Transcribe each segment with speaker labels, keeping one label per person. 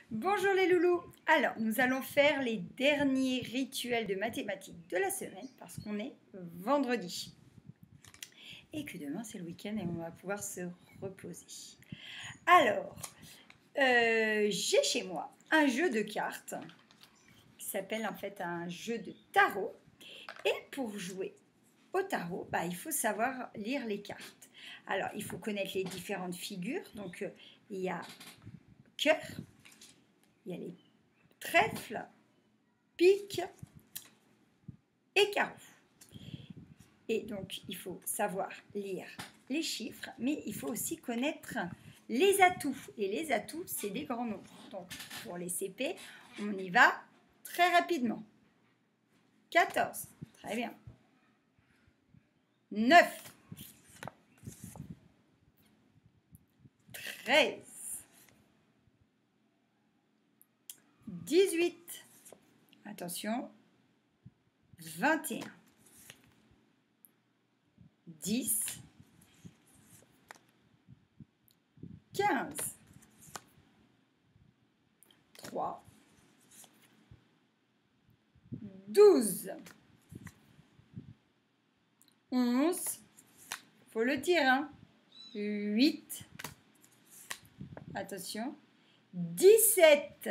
Speaker 1: Bonjour les loulous. Alors, nous allons faire les derniers rituels de mathématiques de la semaine parce qu'on est vendredi. Et que demain c'est le week-end et on va pouvoir se reposer. Alors, j'ai chez moi un jeu de cartes qui s'appelle en fait un jeu de tarot. Et pour jouer au tarot, il faut savoir lire les cartes. Alors, il faut connaître les différentes figures. Donc, il y a cœur, il y a les trèfle, pique et carreau. Et donc, il faut savoir lire les chiffres, mais il faut aussi connaître les atouts. Et les atouts, c'est des grands nombres. Donc, pour les CP, on y va très rapidement. 14, très bien. 9, 13, 18, attention, 21, 10, 15, 3, 12, 11, faut le dire, hein, 8, attention, 17,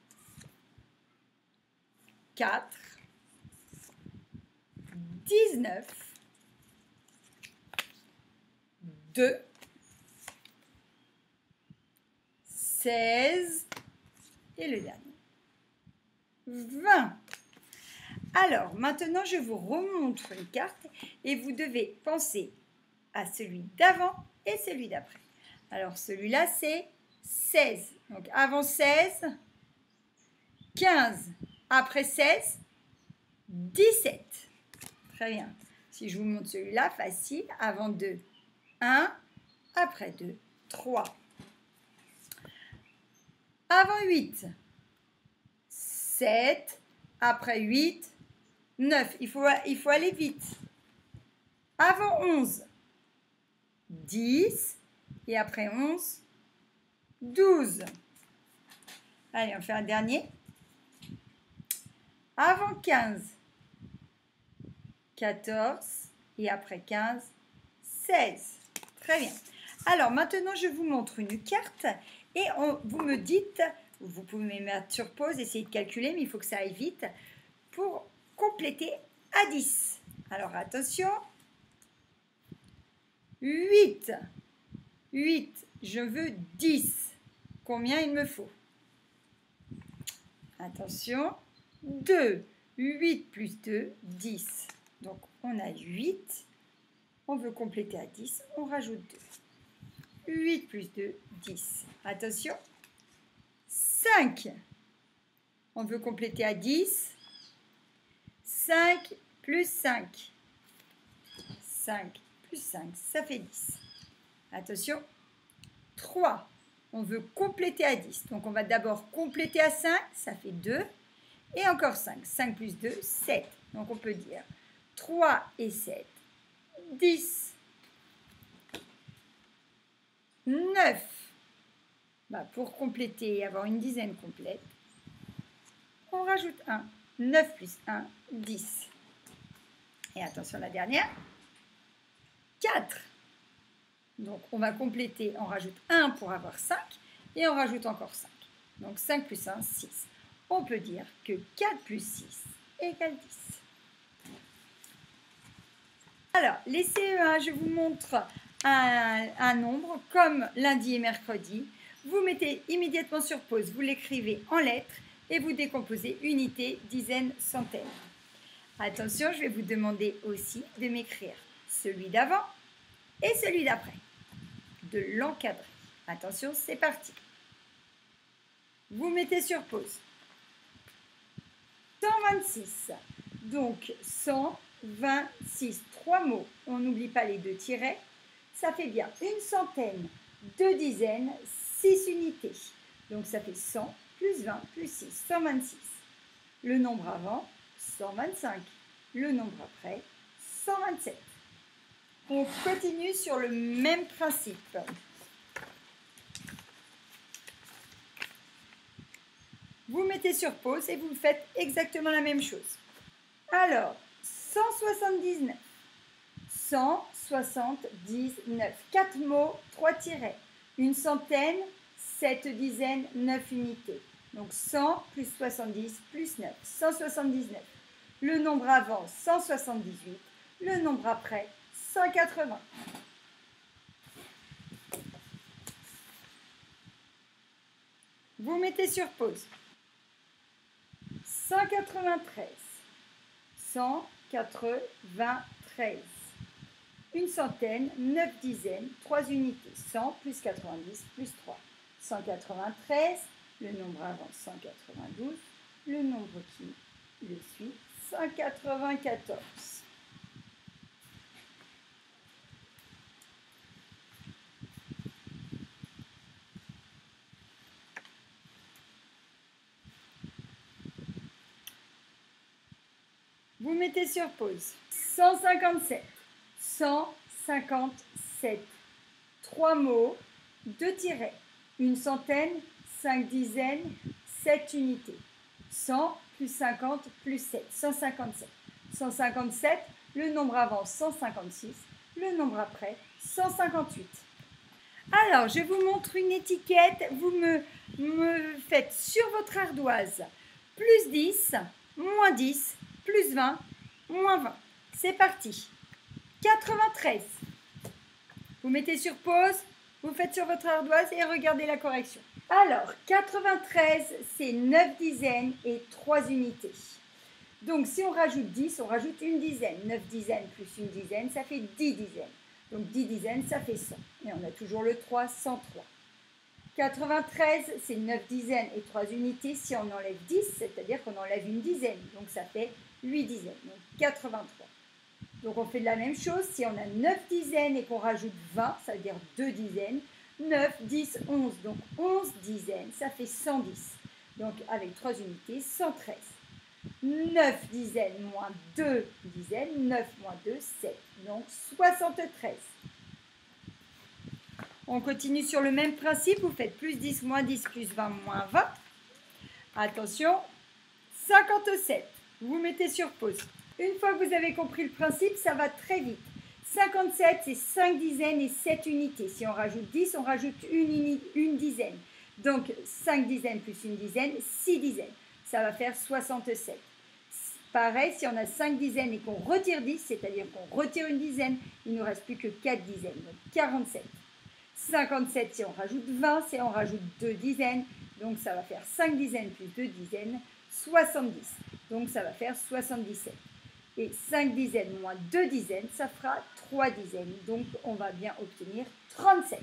Speaker 1: 4, 19, 2, 16 et le dernier, 20. Alors, maintenant, je vous remontre les cartes et vous devez penser à celui d'avant et celui d'après. Alors, celui-là, c'est 16. Donc, avant 16, 15. Après 16, 17. Très bien. Si je vous montre celui-là, facile. Avant 2, 1. Après 2, 3. Avant 8, 7. Après 8, 9. Il faut aller vite. Avant 11, 10. Et après 11, 12. Allez, on fait un dernier. Avant 15, 14. Et après 15, 16. Très bien. Alors, maintenant, je vous montre une carte. Et vous me dites, vous pouvez me mettre sur pause, essayer de calculer, mais il faut que ça aille vite pour compléter à 10. Alors, attention. 8. 8. Je veux 10. Combien il me faut? Attention. 2. 8 plus 2, 10. Donc, on a 8. On veut compléter à 10. On rajoute 2. 8 plus 2, 10. Attention. 5. On veut compléter à 10. 5 plus 5. 5 plus 5, ça fait 10. Attention. 3. On veut compléter à 10. Donc, on va d'abord compléter à 5. Ça fait 2. Et encore 5. 5 plus 2, 7. Donc, on peut dire 3 et 7, 10. 9. Pour compléter et avoir une dizaine complète, on rajoute 1. 9 plus 1, 10. Et attention, la dernière. 4. Donc, on va compléter, on rajoute 1 pour avoir 5. Et on rajoute encore 5. Donc, 5 plus 1, 6. On peut dire que 4 plus 6 égale 10. Alors, les CE1, je vous montre un nombre comme lundi et mercredi. Vous mettez immédiatement sur pause, vous l'écrivez en lettres et vous décomposez unité, dizaines, centaines. Attention, je vais vous demander aussi de m'écrire celui d'avant et celui d'après, de l'encadrer. Attention, c'est parti. Vous mettez sur pause. 126. Donc, 126. 3 mots. On n'oublie pas les 2 tirets. Ça fait bien une centaine, 2 dizaines, 6 unités. Donc, ça fait 100 plus 20 plus 6, 126. Le nombre avant, 125. Le nombre après, 127. On continue sur le même principe. Vous mettez sur pause et vous faites exactement la même chose. Alors, 179. 179. 4 mots, 3 tirets. Une centaine, 7 dizaines, 9 unités. Donc 100 plus 70 plus 9. 179. Le nombre avant, 178. Le nombre après, 180. Vous mettez sur pause. 193. 193. Une centaine, 9 dizaines, 3 unités. 100 plus 90 plus 3. 193. Le nombre avant, 192. Le nombre qui le suit, 194. Vous mettez sur pause. 157. 157. 3 mots, 2 tirets. Une centaine, 5 dizaines, 7 unités. 100 plus 50 plus 7. 157. 157. Le nombre avant, 156. Le nombre après, 158. Alors, je vous montre une étiquette. Vous me faites sur votre ardoise plus 10, moins 10, plus 20, moins 20. C'est parti. 93. Vous mettez sur pause, vous faites sur votre ardoise et regardez la correction. Alors, 93, c'est 9 dizaines et 3 unités. Donc, si on rajoute 10, on rajoute une dizaine. 9 dizaines plus une dizaine, ça fait 10 dizaines. Donc, 10 dizaines, ça fait 100. Et on a toujours le 3, 103. 93, c'est 9 dizaines et 3 unités. Si on enlève 10, c'est-à-dire qu'on enlève une dizaine. Donc, ça fait 8 dizaines. Donc, 83. Donc, on fait de la même chose. Si on a 9 dizaines et qu'on rajoute 20, ça veut dire 2 dizaines. 9, 10, 11. Donc, 11 dizaines, ça fait 110. Donc, avec 3 unités, 113. 9 dizaines moins 2 dizaines. 9 moins 2, 7. Donc, 73. On continue sur le même principe. Vous faites plus 10, moins 10, plus 20, moins 20. Attention. 57. Vous mettez sur pause. Une fois que vous avez compris le principe, ça va très vite. 57, c'est 5 dizaines et 7 unités. Si on rajoute 10, on rajoute une dizaine. Donc, 5 dizaines plus une dizaine, 6 dizaines. Ça va faire 67. Pareil, si on a 5 dizaines et qu'on retire 10, c'est-à-dire qu'on retire une dizaine, il ne nous reste plus que 4 dizaines. Donc, 47. 57, si on rajoute 20, si on rajoute 2 dizaines, donc ça va faire 5 dizaines plus 2 dizaines, 70. Donc ça va faire 77. Et 5 dizaines moins 2 dizaines, ça fera 3 dizaines. Donc on va bien obtenir 37.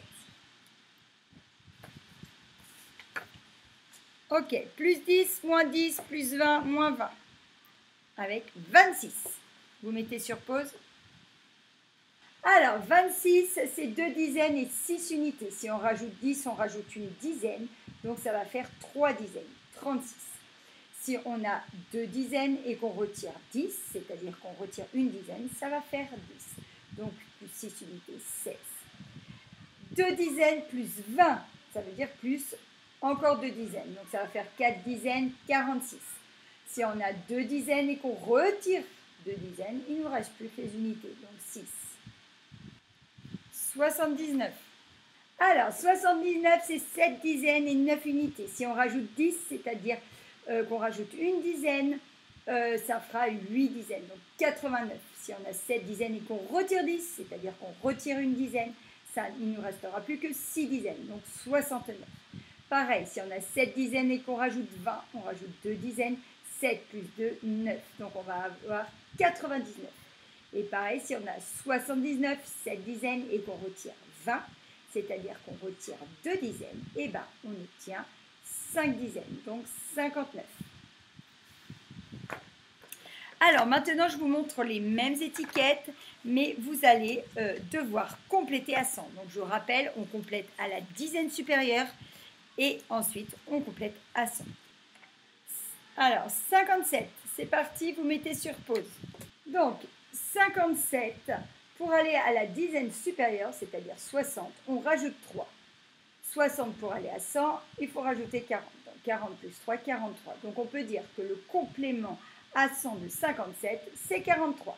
Speaker 1: Ok, plus 10, moins 10, plus 20, moins 20. Avec 26. Vous mettez sur pause. Alors, 26, c'est 2 dizaines et 6 unités. Si on rajoute 10, on rajoute une dizaine. Donc, ça va faire 3 dizaines, 36. Si on a 2 dizaines et qu'on retire 10, c'est-à-dire qu'on retire une dizaine, ça va faire 10. Donc, plus 6 unités, 16. 2 dizaines plus 20, ça veut dire plus encore 2 dizaines. Donc, ça va faire 4 dizaines, 46. Si on a 2 dizaines et qu'on retire 2 dizaines, il ne nous reste plus que les unités. Donc, 6. 79. Alors, 79, c'est 7 dizaines et 9 unités. Si on rajoute 10, c'est-à-dire qu'on rajoute une dizaine, ça fera 8 dizaines, donc 89. Si on a 7 dizaines et qu'on retire 10, c'est-à-dire qu'on retire une dizaine, ça, il ne nous restera plus que 6 dizaines, donc 69. Pareil, si on a 7 dizaines et qu'on rajoute 20, on rajoute 2 dizaines, 7 plus 2, 9. Donc on va avoir 99. Et pareil, si on a 79, 7 dizaines et qu'on retire 20, c'est-à-dire qu'on retire 2 dizaines, et bien on obtient 5 dizaines, donc 59. Alors maintenant, je vous montre les mêmes étiquettes, mais vous allez devoir compléter à 100. Donc je vous rappelle, on complète à la dizaine supérieure et ensuite on complète à 100. Alors 57, c'est parti, vous mettez sur pause. Donc 57, pour aller à la dizaine supérieure, c'est-à-dire 60, on rajoute 3. 60 pour aller à 100, il faut rajouter 40. Donc 40 plus 3, 43. Donc on peut dire que le complément à 100 de 57, c'est 43.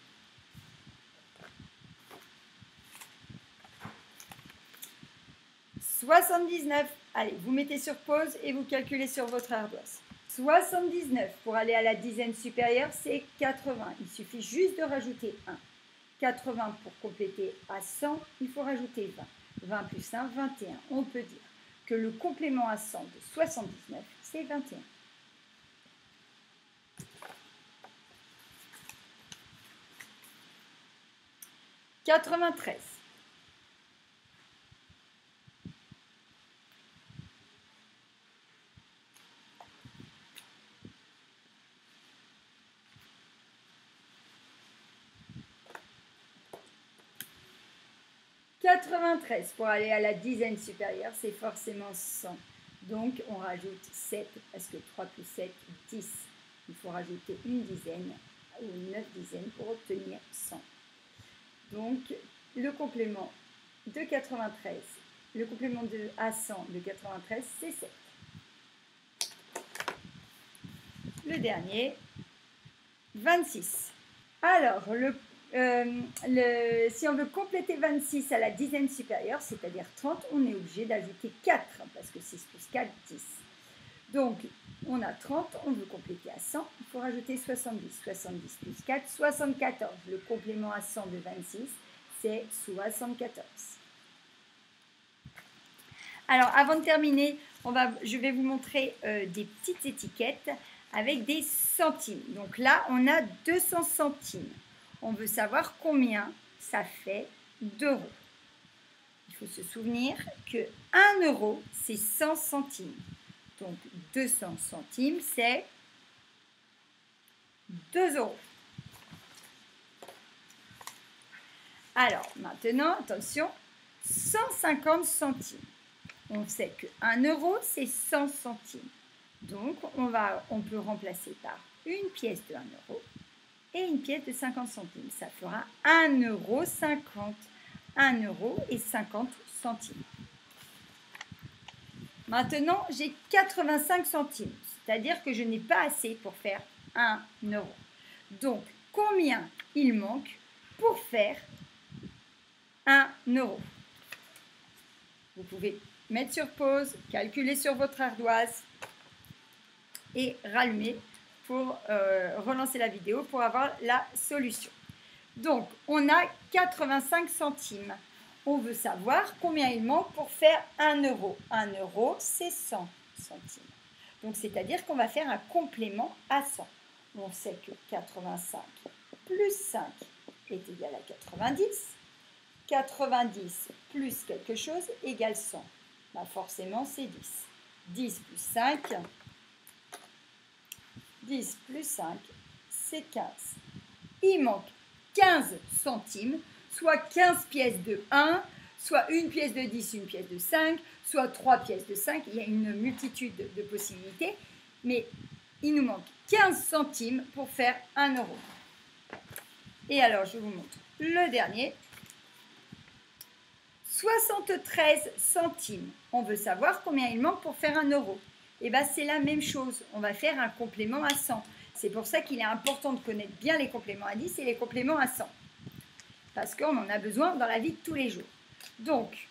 Speaker 1: « 79. Allez, vous mettez sur pause et vous calculez sur votre ardoise. 79 pour aller à la dizaine supérieure, c'est 80. Il suffit juste de rajouter 1. 80 pour compléter à 100, il faut rajouter 20. 20 plus 1, 21. On peut dire que le complément à 100 de 79, c'est 21. « 93. 93 pour aller à la dizaine supérieure, c'est forcément 100. Donc, on rajoute 7 parce que 3 plus 7, 10. Il faut rajouter une dizaine ou 9 dizaines pour obtenir 100. Donc, le complément de 93, le complément à 100 de 93, c'est 7. Le dernier, 26. Alors, si on veut compléter 26 à la dizaine supérieure, c'est-à-dire 30, on est obligé d'ajouter 4, parce que 6 plus 4, 10. Donc, on a 30, on veut compléter à 100, il faut rajouter 70. 70 plus 4, 74. Le complément à 100 de 26, c'est 74. Alors, avant de terminer, je vais vous montrer des petites étiquettes avec des centimes. Donc là, on a 200 centimes. On veut savoir combien ça fait d'euros. Il faut se souvenir que 1 euro, c'est 100 centimes. Donc 200 centimes, c'est 2 euros. Alors maintenant, attention, 150 centimes. On sait que 1 euro, c'est 100 centimes. Donc on peut remplacer par une pièce de 1 euro. Et une pièce de 50 centimes. Ça fera 1,50 euro. 1 euro et 50 centimes. Maintenant, j'ai 85 centimes. C'est-à-dire que je n'ai pas assez pour faire 1 euro. Donc, combien il manque pour faire 1 euro? Vous pouvez mettre sur pause, calculer sur votre ardoise et rallumer pour relancer la vidéo pour avoir la solution. Donc, on a 85 centimes. On veut savoir combien il manque pour faire 1 euro. 1 euro, c'est 100 centimes. Donc, c'est-à-dire qu'on va faire un complément à 100. On sait que 85 plus 5 est égal à 90. 90 plus quelque chose égale 100. Bah forcément, c'est 10. 10 plus 5... 10 plus 5, c'est 15. Il manque 15 centimes, soit 15 pièces de 1, soit une pièce de 10, une pièce de 5, soit 3 pièces de 5. Il y a une multitude de possibilités, mais il nous manque 15 centimes pour faire 1 euro. Et alors, je vous montre le dernier. 73 centimes. On veut savoir combien il manque pour faire 1 euro. Et bien, c'est la même chose. On va faire un complément à 100. C'est pour ça qu'il est important de connaître bien les compléments à 10 et les compléments à 100. Parce qu'on en a besoin dans la vie de tous les jours. Donc,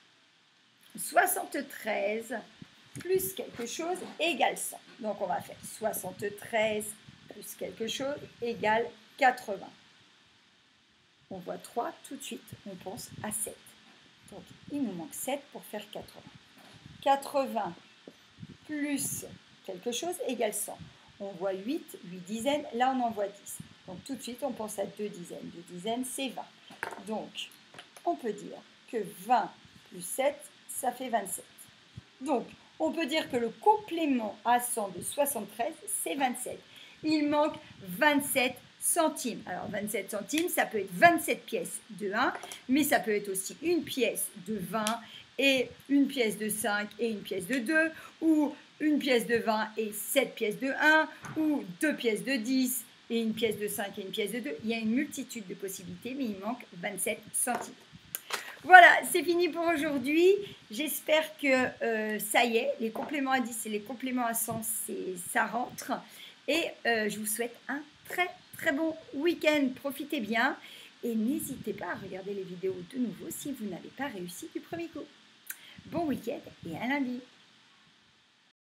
Speaker 1: 73 plus quelque chose égale 100. Donc, on va faire 73 plus quelque chose égale 80. On voit 3 tout de suite. On pense à 7. Donc, il nous manque 7 pour faire 80. 80 plus quelque chose égale 100. On voit 8 dizaines, là on en voit 10. Donc tout de suite on pense à 2 dizaines. 2 dizaines c'est 20. Donc on peut dire que 20 plus 7, ça fait 27. Donc on peut dire que le complément à 100 de 73, c'est 27. Il manque 27 centimes. Alors 27 centimes, ça peut être 27 pièces de 1, mais ça peut être aussi une pièce de 20 et une pièce de 5 et une pièce de 2, ou une pièce de 20 et 7 pièces de 1, ou 2 pièces de 10 et une pièce de 5 et une pièce de 2. Il y a une multitude de possibilités, mais il manque 27 centimes. Voilà, c'est fini pour aujourd'hui. J'espère que ça y est, les compléments à 10 et les compléments à 100, ça rentre. Et je vous souhaite un très très bon week-end. Profitez bien et n'hésitez pas à regarder les vidéos de nouveau si vous n'avez pas réussi du premier coup. Bon week-end et à lundi.